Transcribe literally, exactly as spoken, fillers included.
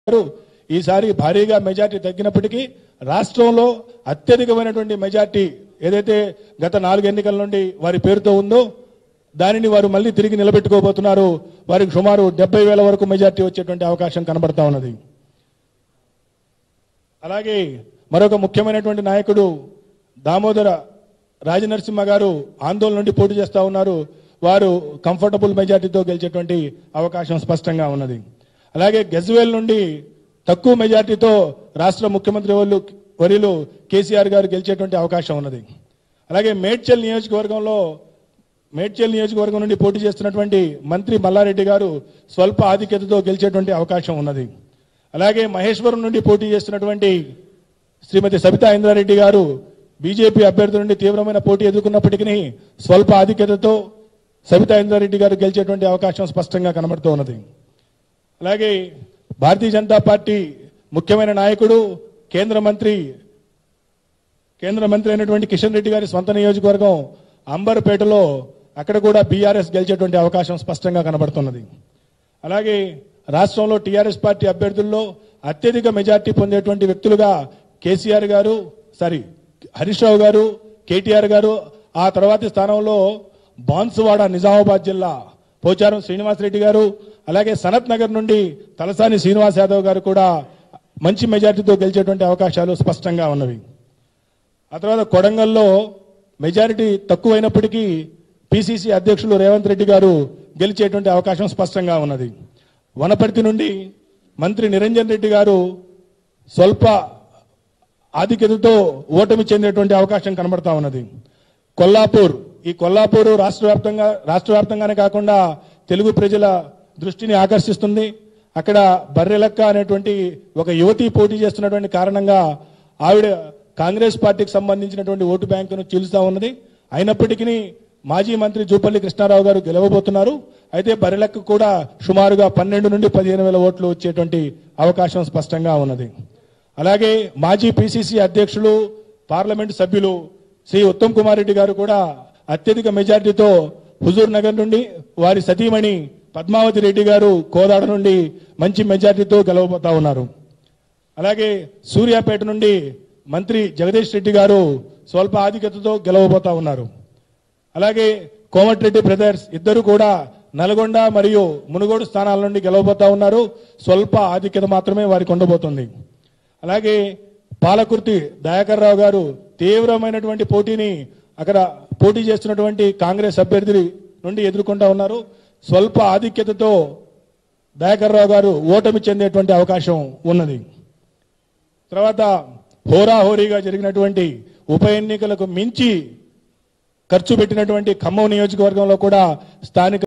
ఈసారి భారీగా మెజార్టీ తగ్గినప్పటికీ రాష్ట్రంలో అత్యధికమైనటువంటి మెజార్టీ ఏదైతే గత నాలుగు ఎన్నికల నుండి వారి పేరుతో ఉందో దానిని వారు మళ్ళీ తిరిగి నిలబెట్టుకోబోతున్నారు. వారికి సుమారు డెబ్బై వేల వరకు మెజార్టీ వచ్చేటువంటి అవకాశం కనబడతా ఉన్నది. అలాగే మరొక ముఖ్యమైనటువంటి నాయకుడు దామోదర రాజనరసింహ గారు ఆందోళన నుండి పోటీ చేస్తా ఉన్నారు. వారు కంఫర్టబుల్ మెజార్టీతో గెలిచేటువంటి అవకాశం స్పష్టంగా ఉన్నది. అలాగే గజ్వేల్ నుండి తక్కువ మెజార్టీతో రాష్ట్ర ముఖ్యమంత్రి వాళ్ళు వర్యులు కేసీఆర్ గారు గెలిచేటువంటి అవకాశం ఉన్నది. అలాగే మేడ్చల్ నియోజకవర్గంలో మేడ్చల్ నియోజకవర్గం నుండి పోటీ చేస్తున్నటువంటి మంత్రి మల్లారెడ్డి గారు స్వల్ప ఆధిక్యతతో గెలిచేటువంటి అవకాశం ఉన్నది. అలాగే మహేశ్వరం నుండి పోటీ చేస్తున్నటువంటి శ్రీమతి సబితా ఇంద్రారెడ్డి గారు బీజేపీ అభ్యర్థి నుండి తీవ్రమైన పోటీ ఎదుర్కొన్నప్పటికీ స్వల్ప ఆధిక్యతతో సబితా ఇంద్రారెడ్డి గారు గెలిచేటువంటి అవకాశం స్పష్టంగా కనబడుతూ ఉన్నది. అలాగే భారతీయ జనతా పార్టీ ముఖ్యమైన నాయకుడు కేంద్ర మంత్రి కేంద్ర మంత్రి అయినటువంటి కిషన్ రెడ్డి గారి సొంత నియోజకవర్గం అంబర్పేటలో అక్కడ కూడా బీఆర్ఎస్ గెలిచేటువంటి అవకాశం స్పష్టంగా కనబడుతున్నది. అలాగే రాష్ట్రంలో టీఆర్ఎస్ పార్టీ అభ్యర్థుల్లో అత్యధిక మెజార్టీ పొందేటువంటి వ్యక్తులుగా కేసీఆర్ గారు సారీ హరీష్ రావు గారు, కేటీఆర్ గారు, ఆ తర్వాతి స్థానంలో బాన్సువాడ నిజామాబాద్ జిల్లా పోచారం శ్రీనివాసరెడ్డి గారు, అలాగే సనత్ నగర్ నుండి తలసాని శ్రీనివాస్ యాదవ్ గారు కూడా మంచి మెజార్టీతో గెలిచేటువంటి అవకాశాలు స్పష్టంగా ఉన్నవి. ఆ తర్వాత కొడంగల్లో మెజారిటీ తక్కువైనప్పటికీ పిసిసి అధ్యక్షులు రేవంత్ రెడ్డి గారు గెలిచేటువంటి అవకాశం స్పష్టంగా ఉన్నది. వనపర్తి నుండి మంత్రి నిరంజన్ రెడ్డి గారు స్వల్ప ఆధిక్యతతో ఓటమి చెందేటువంటి అవకాశం కనబడతా ఉన్నది. కొల్లాపూర్ ఈ కొల్లాపూర్ రాష్ట్ర వ్యాప్తంగా రాష్ట్ర వ్యాప్తంగానే కాకుండా తెలుగు ప్రజల దృష్టిని ఆకర్షిస్తుంది. అక్కడ బర్రెలక్క అనేటువంటి ఒక యువతి పోటీ చేస్తున్నటువంటి కారణంగా ఆవిడ కాంగ్రెస్ పార్టీకి సంబంధించినటువంటి ఓటు బ్యాంకును చీలుస్తా ఉన్నది. అయినప్పటికీ మాజీ మంత్రి జూపల్లి కృష్ణారావు గారు గెలవబోతున్నారు. అయితే బర్రెలక్క కూడా సుమారుగా పన్నెండు నుండి పదిహేను వేల ఓట్లు వచ్చేటువంటి అవకాశం స్పష్టంగా ఉన్నది. అలాగే మాజీ పిసిసి అధ్యక్షులు పార్లమెంటు సభ్యులు శ్రీ ఉత్తమ్ కుమార్ రెడ్డి గారు కూడా అత్యధిక మెజార్టీతో హుజూర్ నగర్ నుండి వారి సతీమణి పద్మావతి రెడ్డి గారు కోదాడ నుండి మంచి మెజార్టీతో గెలవబోతా ఉన్నారు. అలాగే సూర్యాపేట నుండి మంత్రి జగదీష్ రెడ్డి గారు స్వల్ప ఆధిక్యతతో గెలవబోతా ఉన్నారు. అలాగే కోమటిరెడ్డి బ్రదర్స్ ఇద్దరు కూడా నల్గొండ మరియు మునుగోడు స్థానాల నుండి గెలవబోతా ఉన్నారు. స్వల్ప ఆధిక్యత మాత్రమే వారికి ఉండబోతుంది. అలాగే పాలకుర్తి దయాకర్ రావు గారు తీవ్రమైనటువంటి పోటీని అక్కడ పోటీ చేస్తున్నటువంటి కాంగ్రెస్ అభ్యర్థి నుండి ఎదుర్కొంటా ఉన్నారు. స్వల్ప ఆధిక్యతతో దయాకర్ రావు గారు ఓటమి చెందేటువంటి అవకాశం ఉన్నది. తర్వాత హోరాహోరీగా జరిగినటువంటి ఉప ఎన్నికలకు మించి ఖర్చు పెట్టినటువంటి ఖమ్మం నియోజకవర్గంలో కూడా స్థానిక